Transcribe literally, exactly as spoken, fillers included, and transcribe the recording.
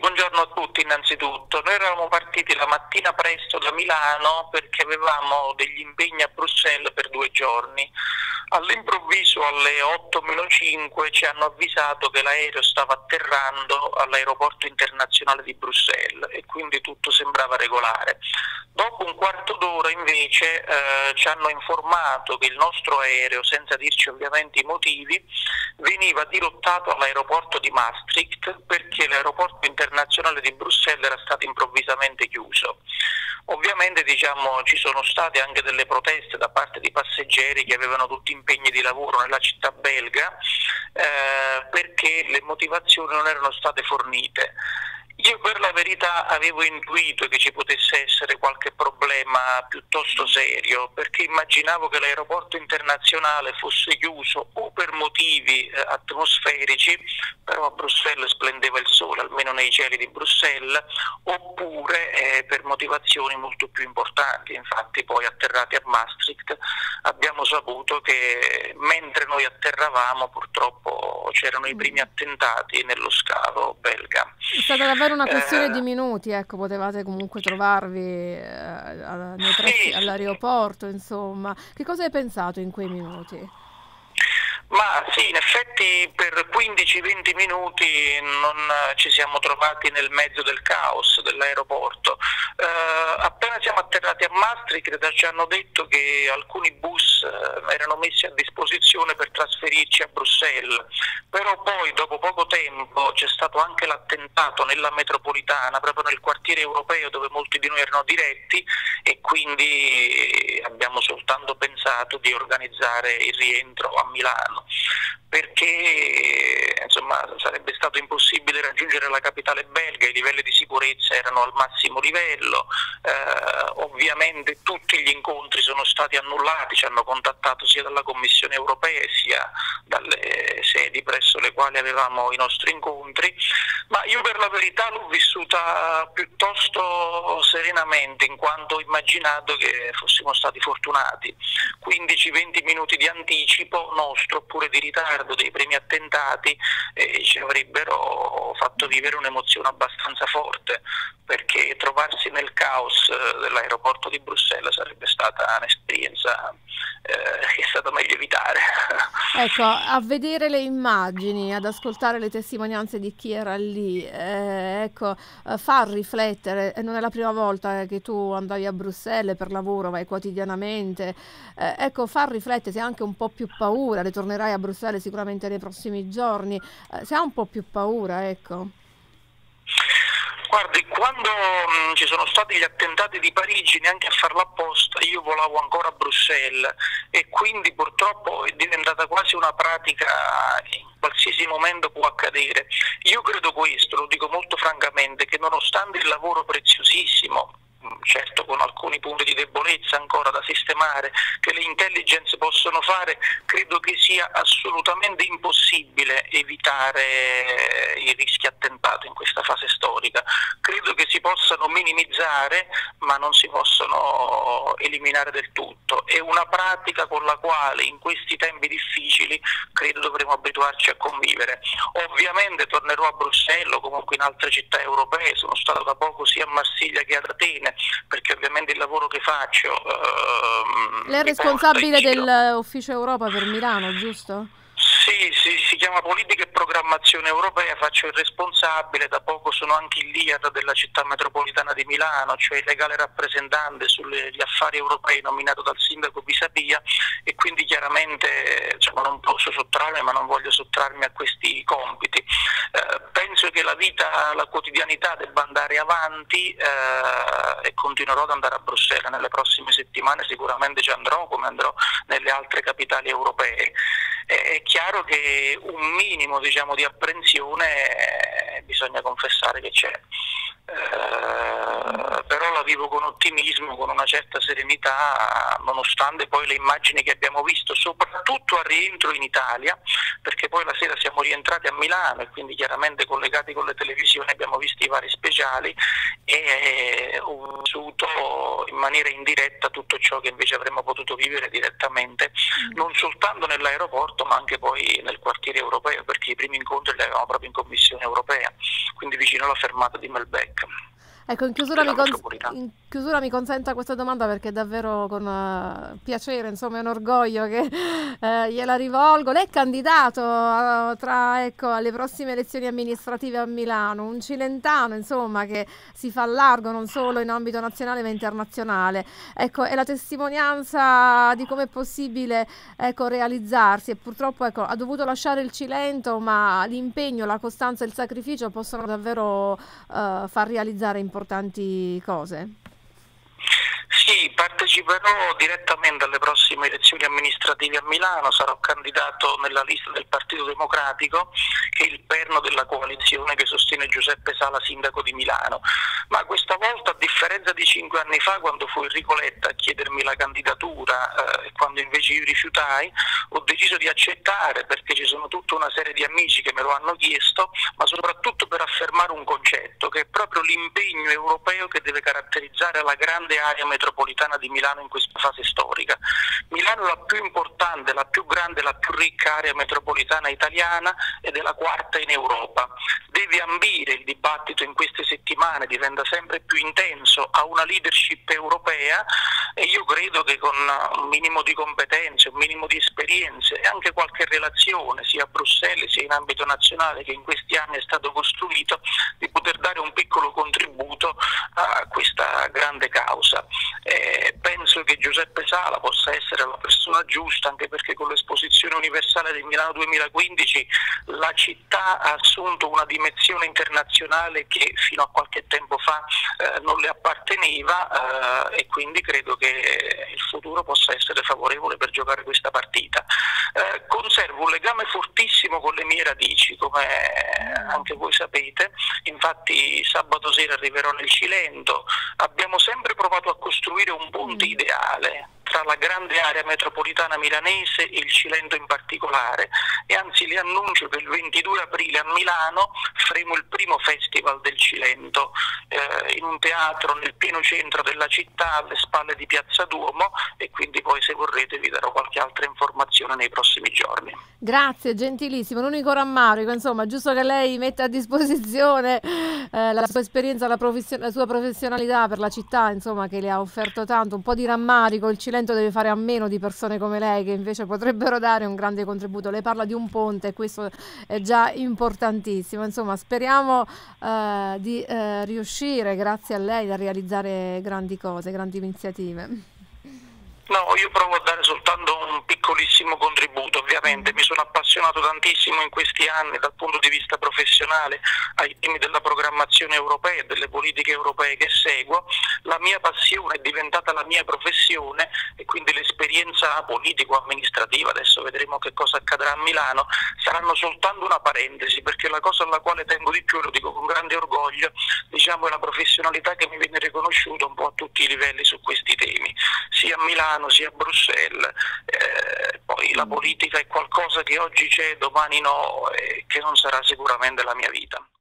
buongiorno a tutti innanzitutto. Noi eravamo partiti la mattina presto da Milano perché avevamo degli impegni a Bruxelles per due giorni. All'improvviso alle otto meno cinque ci hanno avvisato che l'aereo stava atterrando all'aeroporto internazionale di Bruxelles e quindi tutto sembrava regolare. Dopo un quarto d'ora invece eh, ci hanno informato che il nostro aereo, senza dirci ovviamente i motivi, veniva dirottato all'aeroporto di Maastricht perché l'aeroporto internazionale di Bruxelles era stato improvvisamente chiuso. Ovviamente diciamo, ci sono state anche delle proteste da parte di passeggeri che avevano tutti impegni di lavoro nella città belga eh, perché le motivazioni non erano state fornite. Io per la verità avevo intuito che ci potesse essere qualche problema piuttosto serio, perché immaginavo che l'aeroporto internazionale fosse chiuso o per motivi eh, atmosferici, però a Bruxelles splendeva il sole, almeno nei cieli di Bruxelles, oppure eh, per motivazioni molto più importanti. Infatti poi atterrati a Maastricht abbiamo saputo che mentre noi atterravamo purtroppo c'erano i primi attentati nello scalo belga. È stata davvero una questione Eh, di minuti, ecco, potevate comunque trovarvi eh, a- nei pressi sì, all'aeroporto, insomma. Che cosa hai pensato in quei minuti? ma sì, in effetti per quindici venti minuti non eh, ci siamo trovati nel mezzo del caos dell'aeroporto. Eh, appena siamo atterrati a Maastricht ci hanno detto che alcuni bus eh, erano messi a disposizione per trasferirci a Bruxelles, però poi dopo poco tempo c'è stato anche l'attentato nella metropolitana, proprio nel quartiere europeo dove molti di noi erano diretti e quindi abbiamo soltanto pensato di organizzare il rientro a Milano, perché insomma sarebbe stato impossibile raggiungere la capitale belga, i livelli di sicurezza erano al massimo livello, eh, ovviamente tutti gli incontri sono stati annullati, ci hanno contattato sia dalla Commissione europea sia dalle sedi presso le quali avevamo i nostri incontri, ma io per la verità l'ho vissuta piuttosto serenamente, in quanto ho immaginato che fossimo stati fortunati. quindici venti minuti di anticipo nostro oppure di ritardo dei primi attentati eh, ci avrebbero fatto vivere un'emozione abbastanza forte, perché trovarsi nel caos eh, dell'aeroporto di Bruxelles sarebbe stata un'esperienza eh, che è stato meglio evitare. Ecco, a vedere le immagini, ad ascoltare le testimonianze di chi era lì, eh, ecco, eh, fa riflettere. Eh, Non è la prima volta eh, che tu andavi a Bruxelles per lavoro, vai quotidianamente. Eh, ecco, fa riflettere, se hai anche un po' più paura, ritornerai a Bruxelles sicuramente nei prossimi giorni, eh, se ha un po' più paura, ecco. Guardi, quando mh, ci sono stati gli attentati di Parigi, neanche a farlo apposta, io volavo ancora a Bruxelles e quindi purtroppo è diventata quasi una pratica, in qualsiasi momento può accadere. Io credo questo, lo dico molto francamente, che nonostante il lavoro preziosissimo, certo con alcuni punti di debolezza ancora da sistemare, che le intelligence possono fare, credo che sia assolutamente impossibile evitare i rischi attentato in questa fase storica. Credo che si possano minimizzare, ma non si possono eliminare del tutto. È una pratica con la quale in questi tempi difficili credo dovremo abituarci a convivere. Ovviamente tornerò a Bruxelles o comunque in altre città europee, sono stato da poco sia a Marsiglia che ad Atene, perché ovviamente il lavoro che faccio ehm, Lei è mi porta in responsabile giro. dell'Ufficio Europa per Milano, giusto? Sì, sì, si chiama Politica e Programmazione Europea, faccio il responsabile, da poco sono anche il leader della città metropolitana di Milano, cioè il legale rappresentante sugli affari europei nominato dal sindaco Pisapia, e quindi chiaramente insomma, non posso sottrarmi, ma non voglio sottrarmi a questi compiti. Eh, penso che la vita, la quotidianità debba andare avanti eh, e continuerò ad andare a Bruxelles nelle prossime settimane, sicuramente ci andrò come andrò nelle altre capitali europee. È chiaro che un minimo diciamo, di apprensione eh, bisogna confessare che c'è, eh, però la vivo con ottimismo, con una certa serenità, nonostante poi le immagini che abbiamo visto, soprattutto al rientro in Italia, perché poi la sera siamo rientrati a Milano e quindi chiaramente collegati con le televisioni abbiamo visto i vari speciali e eh, ho vissuto in maniera indiretta tutto ciò che invece avremmo potuto vivere direttamente, non soltanto nell'aeroporto ma anche poi nel quartiere europeo, perché i primi incontri li avevamo proprio in Commissione europea, quindi vicino alla fermata di Melbecca. Ecco, in chiusura, mi, cons- in chiusura mi consenta questa domanda perché è davvero con uh, piacere, insomma è un orgoglio che uh, gliela rivolgo. Lei è candidato uh, tra, ecco, alle prossime elezioni amministrative a Milano, un cilentano insomma che si fa largo non solo in ambito nazionale ma internazionale. Ecco, è la testimonianza di come è possibile, ecco, realizzarsi e purtroppo, ecco, ha dovuto lasciare il Cilento, ma l'impegno, la costanza e il sacrificio possono davvero uh, far realizzare importanti cose. Sì, parteciperò direttamente alle prossime elezioni amministrative a Milano, sarò candidato nella lista del Partito Democratico, che è il perno della coalizione che sostiene Giuseppe Sala, sindaco di Milano. Ma questa volta, a differenza di cinque anni fa, quando fu Enrico Letta a chiedermi la candidatura e eh, quando invece io rifiutai, ho deciso di accettare perché ci sono tutta una serie di amici che me lo hanno chiesto, ma soprattutto per affermare un concetto, che è proprio l'impegno europeo che deve caratterizzare la grande area metropolitana di Milano in questa fase storica. Milano è la più importante, la più grande, la più ricca area metropolitana italiana ed è la quarta in Europa. Deve ambire, il dibattito in queste settimane diventa sempre più intenso, a una leadership europea e io credo che con un minimo di competenze, un minimo di esperienze e anche qualche relazione sia a Bruxelles sia in ambito nazionale che in questi anni è stato costruito, di poter dare un piccolo contributo a questa grande causa. Eh, penso che Giuseppe Sala possa essere la persona giusta, anche perché con l'esposizione universale di Milano duemilaquindici la città ha assunto una dimensione internazionale che fino a qualche tempo fa eh, non le apparteneva eh, e quindi credo che il futuro possa essere favorevole per giocare questa partita. Eh, conservo un legame fortissimo con le mie radici, come anche voi sapete, infatti sabato sera arriverò nel Cilento, abbiamo sempre provato a costruire un ponte ideale tra la grande area metropolitana milanese e il Cilento in particolare e anzi le annuncio che il ventidue aprile a Milano faremo il primo festival del Cilento eh, in un teatro nel pieno centro della città alle spalle di Piazza Duomo e quindi poi se vorrete vi darò qualche altra informazione nei prossimi giorni. Grazie, gentilissimo. L'unico rammarico, insomma, giusto che lei metta a disposizione eh, la sua esperienza, la, la sua professionalità per la città, insomma, che le ha offerto tanto, un po' di rammarico, il Cilento deve fare a meno di persone come lei che invece potrebbero dare un grande contributo. Lei parla di un ponte e questo è già importantissimo. Insomma, speriamo eh, di eh, riuscire, grazie a lei, a realizzare grandi cose, grandi iniziative. No, io provo a dare soltanto un piccolissimo contributo, ovviamente mi sono appassionato tantissimo in questi anni dal punto di vista professionale ai temi della programmazione europea e delle politiche europee che seguo, la mia passione è diventata la mia professione e quindi l'esperienza politico-amministrativa, adesso vedremo che cosa accadrà a Milano, saranno soltanto una parentesi perché la cosa alla quale tengo di più, lo dico con grande orgoglio, diciamo è la professionalità che mi viene riconosciuta un po' a tutti i livelli su questi temi, sia a Milano sia a Bruxelles, eh, poi la politica è qualcosa che oggi c'è, domani no e che non sarà sicuramente la mia vita.